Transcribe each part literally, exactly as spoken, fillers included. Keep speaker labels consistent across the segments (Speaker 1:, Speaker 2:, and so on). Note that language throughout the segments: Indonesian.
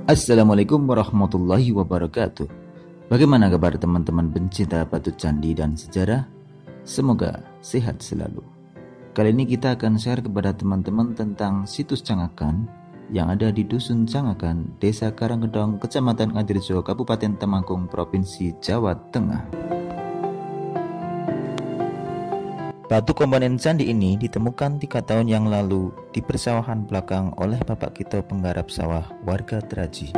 Speaker 1: Assalamualaikum warahmatullahi wabarakatuh. Bagaimana kabar teman-teman pencinta batu candi dan sejarah? Semoga sehat selalu. Kali ini kita akan share kepada teman-teman tentang situs Cangakan yang ada di Dusun Cangakan, Desa Karanggedong, Kecamatan Ngadirjo, Kabupaten Temanggung, Provinsi Jawa Tengah. Batu komponen candi ini ditemukan tiga tahun yang lalu di persawahan belakang oleh Bapak Kito penggarap sawah warga Teraji.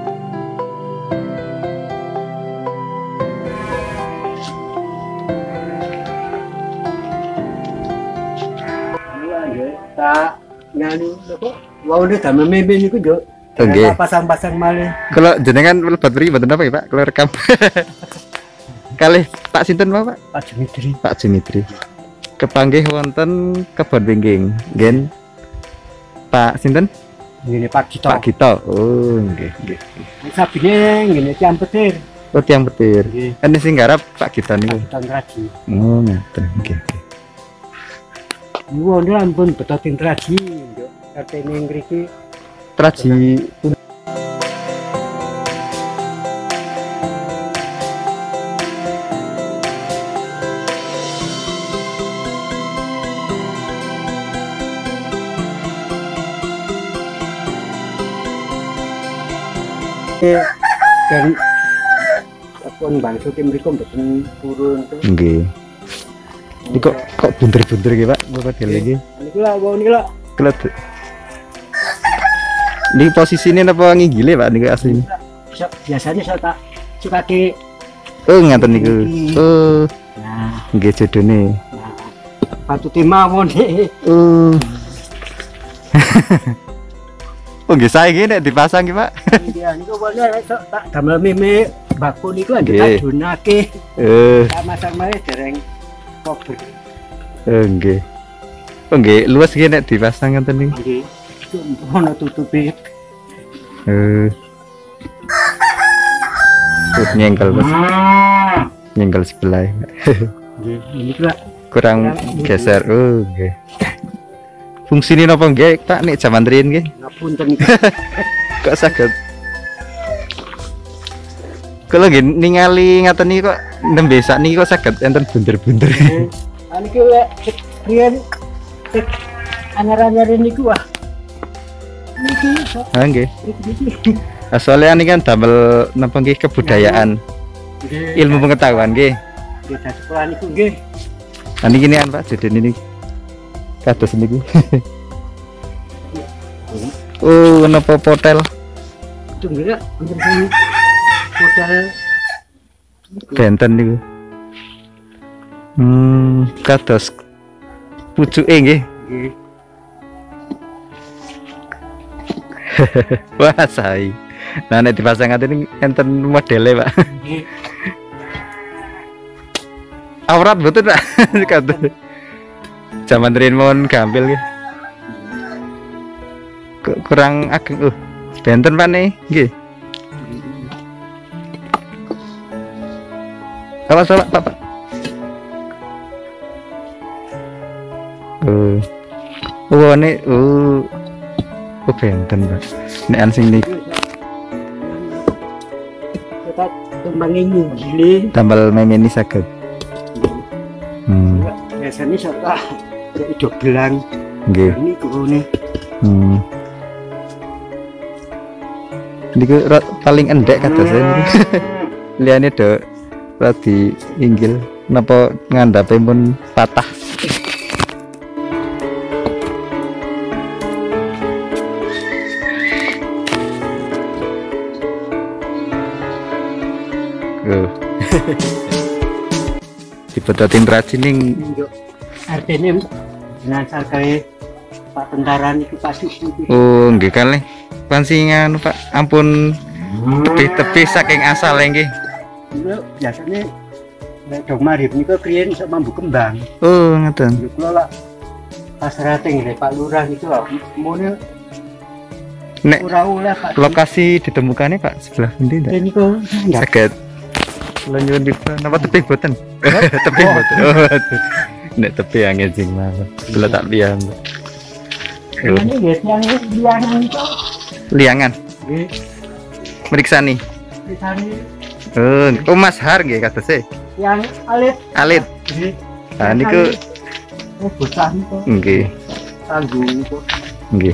Speaker 2: Tak nganu apa? Wau nek damel meme niku yo.
Speaker 1: Nggih.
Speaker 2: Pasang-pasang malih.
Speaker 1: Kalau jenengan mlebat mriki mboten apa ya, Pak? Kalau rekam. Kalih Pak sinten Pak?
Speaker 2: Pak Dimitri.
Speaker 1: Pak Dimitri. Kepanggih wonten Kebon Bengking, nggih. Pak sinten?
Speaker 2: Ngene Pak Gito.
Speaker 1: Pak Gito. Oh, nggih, nggih.
Speaker 2: Sabine ngene tiang petir.
Speaker 1: Oh, tiang petir.
Speaker 2: Nggih.
Speaker 1: Ane sing garap Pak Gito niku.
Speaker 2: Tahun Teraji.
Speaker 1: Oh, ngoten. Nggih, nggih.
Speaker 2: Niku ndek ampun betotin Teraji, yo. R T ning mriki
Speaker 1: Teraji
Speaker 2: dan pun bangsa ki mriku mboten purun to.
Speaker 1: nggih. Ini kok kok bunder-bunder iki, Pak? Bapak dhewe iki.
Speaker 2: Niku lak wau niku lak
Speaker 1: Kelet. Ini posisinya apa nginggile, Pak? Niku asli.
Speaker 2: biasanya saya tak sukake.
Speaker 1: Oh, ngaten niku. Oh,
Speaker 2: Nah,
Speaker 1: nggih jodone.
Speaker 2: nah, batu timawon iki.
Speaker 1: Oh. Oh, nggih sae iki nek dipasang iki, Pak.
Speaker 2: Iya, niku boleh sok tak damel meme baku niku
Speaker 1: Nggih.
Speaker 2: tak dunake.
Speaker 1: Eh,
Speaker 2: Tak masang malih dereng kober.
Speaker 1: eh, nggih. Oh, nggih, luas iki nek dipasang ngoten niku.
Speaker 2: Nggih. Ono tutupi.
Speaker 1: Eh. Oh, nyengkel, Mas. Nyengkel sebelah.
Speaker 2: Nggih, niku lak
Speaker 1: Kurang geser. Oh, nggih. Fungsine napa nggih, Pak, nek jaman riyin nggih?
Speaker 2: ngapunten.
Speaker 1: Kok saged kalau nggih ningali ngaten niki kok nembe sak niki kok saged enten bunder-bunder.
Speaker 2: Ah niku lek riyen anyar-anyar niku wah. Niki sok
Speaker 1: Ha nggih.
Speaker 2: iki.
Speaker 1: Soalnya ini kan damel napa nggih kebudayaan,
Speaker 2: Nggih.
Speaker 1: ilmu pengetahuan nggih.
Speaker 2: Nggih dadi sekolah niku nggih.
Speaker 1: Nah niki nian Pak, jadi ini kados niki. Oh, napa potel?
Speaker 2: Tunggu ya, untuk sing modal
Speaker 1: Benten niku. Hmm, kados pucuke nggih.
Speaker 2: nggih.
Speaker 1: Wah, sae. Nah, nek dipasang ngaten enten modele, Pak.
Speaker 2: Nggih.
Speaker 1: Aurat betul, Pak. Kados. Zaman riyen mon gampil nggih. Kok kurang ageng. Uh, benten Pak nih, nggih. Apa salah, Pak? Pak? Uh. Oh, ini uh. Oh, benten, Pak. Nek an sing niku
Speaker 2: Kita tembangi gile.
Speaker 1: tambal memeni saged. Hmm,
Speaker 2: Biasanya sok itu gelang
Speaker 1: nggih.
Speaker 2: ini kurune.
Speaker 1: Hmm. Niku ra- paling endek kados niku. Liyane do radi inggil napa ngandhape pun patah. Oh. Dibetotin rajin ning
Speaker 2: Artinya dengan sarkai Pak Tentara niku pasti itu.
Speaker 1: oh nggih kalih pansingan Pak ampun tepi-tepi saking asal nggih.
Speaker 2: Itu biasanya nek dong marip niku kriyen iso mambu kembang.
Speaker 1: Oh ngoten.
Speaker 2: Yo kula lak pas rating nggih Pak Lurah niku mone
Speaker 1: Nek
Speaker 2: ora oleh Pak.
Speaker 1: lokasi ditemukannya Pak sebelah pundi ndak?
Speaker 2: Niku enggak.
Speaker 1: Saged kula nyuwun dipun napa tebih boten? Tebih boten. Oh, nek tebih angin sing mawon. Kula tak liyan.
Speaker 2: Ini nggih yang liangan itu.
Speaker 1: Liangan.
Speaker 2: Nggih.
Speaker 1: meriksa nih.
Speaker 2: Meriksa nih.
Speaker 1: Oh, oh Mas Har nggih katose.
Speaker 2: Yang alit.
Speaker 1: Alit.
Speaker 2: Nggih.
Speaker 1: Ah niku
Speaker 2: oh bocah niku.
Speaker 1: Nggih.
Speaker 2: Tanggung niku.
Speaker 1: Nggih.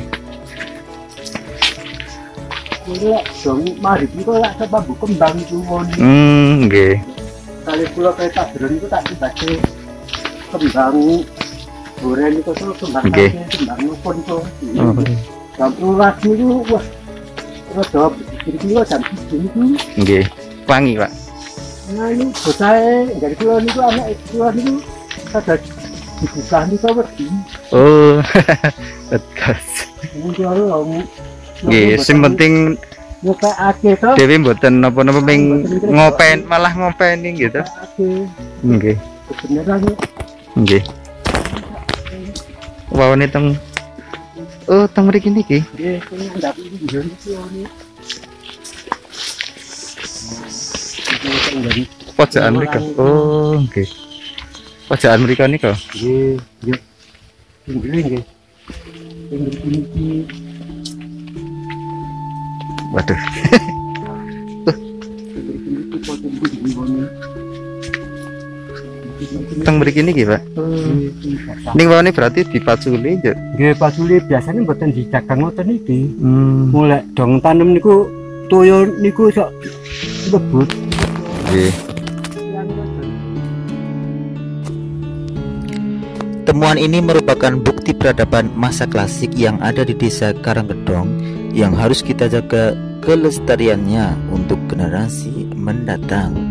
Speaker 2: Iki lek dong mari niku lek sapa bu kembang niku won.
Speaker 1: Hmm, nggih.
Speaker 2: Kali kula kereta drone niku tak dibagi kembang goreng niku tuh kembang kembang nupon to. Oh. Kampung ras niku wah. Rada iki jam tujuh niku.
Speaker 1: Nggih. Wangi, Pak.
Speaker 2: Nah ini bocahe dari kula niku anak kula niku kada dibuka niku wedi.
Speaker 1: Oh. Tegas. Nggih, sing penting
Speaker 2: ngopekake to.
Speaker 1: Dewi mboten napa-napa ping ngopen malah ngopeni gitu. Nggih.
Speaker 2: Beneran.
Speaker 1: Nggih. Wawane teng oh teng mriki niki.
Speaker 2: Nggih, ndap iki nggih.
Speaker 1: Pojokan mriko. Oh, nggih. Pojokan mriko nika.
Speaker 2: Nggih, nggih. Nggih, nggih. Nggih.
Speaker 1: Waduh. Teng mriki niki, Pak. Ning wawane berarti dipaculi nggih.
Speaker 2: Nggih, paculi biasane mboten dijagang ngoten iki. Hmm. Mulai dong tanem niku toyo niku sok lebut.
Speaker 1: Nggih. Temuan ini merupakan bukti peradaban masa klasik yang ada di Desa Karanggedong yang harus kita jaga kelestariannya untuk generasi mendatang.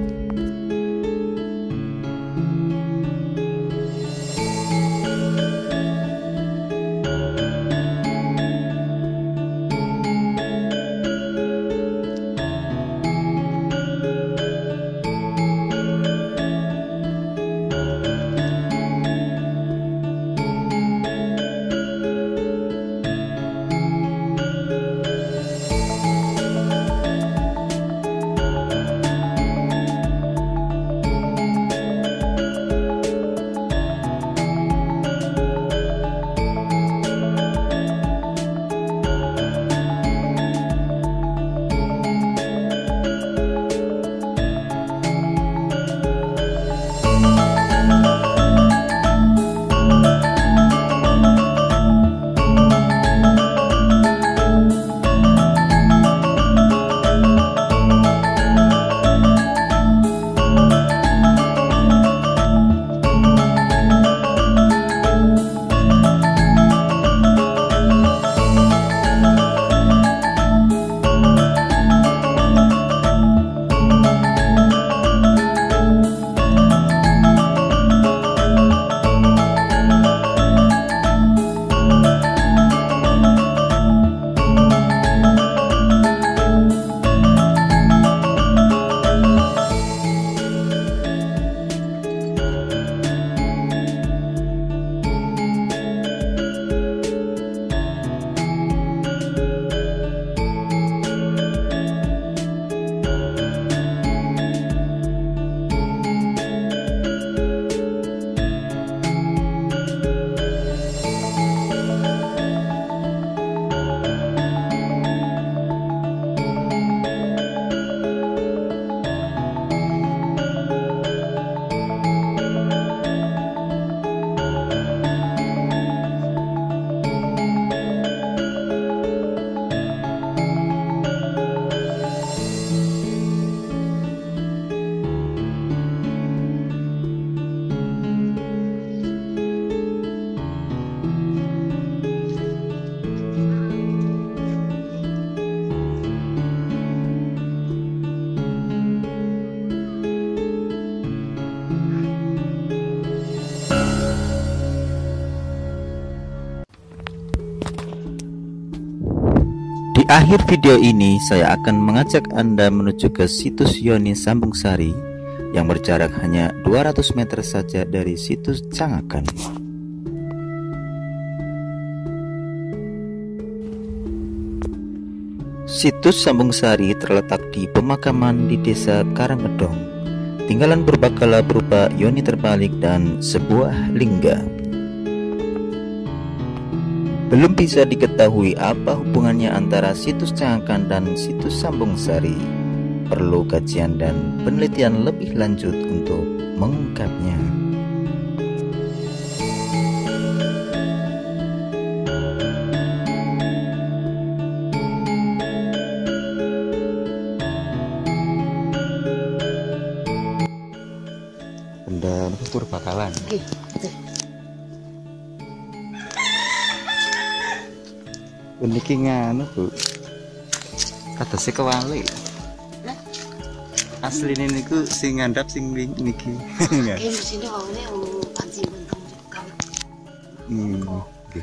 Speaker 1: Di akhir video ini saya akan mengajak Anda menuju ke situs Yoni Sambungsari yang berjarak hanya dua ratus meter saja dari situs Cangakan. Situs Sambungsari terletak di pemakaman di Desa Karanggedong. Tinggalan purbakala berupa yoni terbalik dan sebuah lingga. Belum bisa diketahui apa hubungannya antara situs Cangkan dan situs Sambung Sari. Perlu kajian dan penelitian lebih lanjut untuk mengungkapnya. Benda Purbakalan. Niki nganu Bu, kata si kewali. Asli ini niku sing ngandap sing niki. Enggak.
Speaker 3: Ini sini awalnya mau pancing bentung juga.
Speaker 1: Hmm. Oke.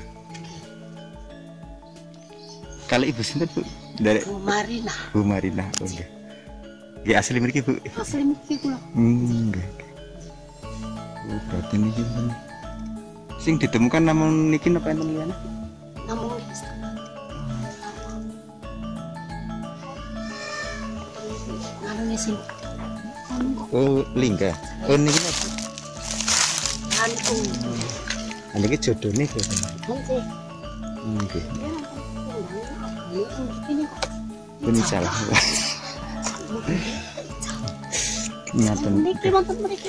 Speaker 1: Kali ibu sinten Bu? Dari
Speaker 3: Bu Marina.
Speaker 1: Bu Marina. Oke. Nggih asli mriki Bu.
Speaker 3: Asli mriki kula.
Speaker 1: Hmm. Nggih. Oh, berarti niki sing ditemukan namun niki napa enten liyane?
Speaker 3: Namun bisa. Anu sing
Speaker 1: Oh, lingga. Oh, niki napa?
Speaker 3: anu.
Speaker 1: Niki jodone kok.
Speaker 3: Nggih.
Speaker 1: Nggih.
Speaker 3: Ini
Speaker 1: Ini salah. Ngaten.
Speaker 3: Niki wonten mriki.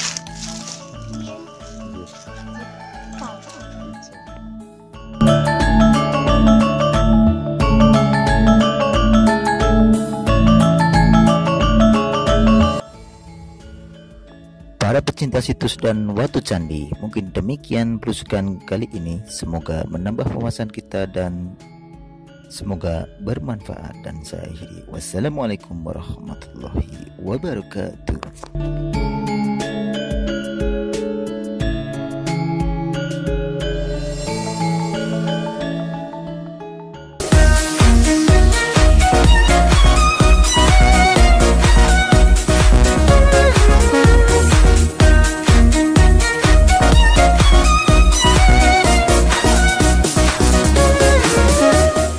Speaker 1: Para pecinta situs dan watu candi, mungkin demikian pelusukan kali ini. Semoga menambah wawasan kita dan semoga bermanfaat. Dan saya akhiri. Wassalamualaikum warahmatullahi wabarakatuh.